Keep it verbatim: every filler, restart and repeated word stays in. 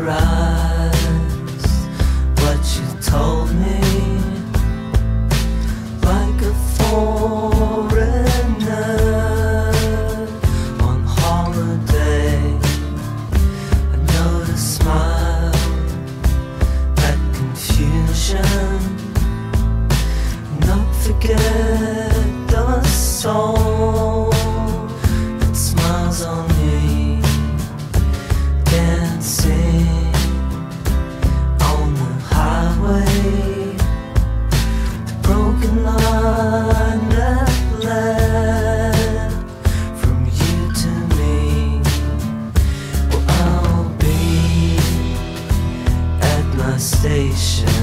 memorize what you told me, like a foreigner on holiday. I know the smile, that confusion, not forget the soul that smiles on me, dancing on the highway, the broken line that led from you to me. Well, I'll be at my station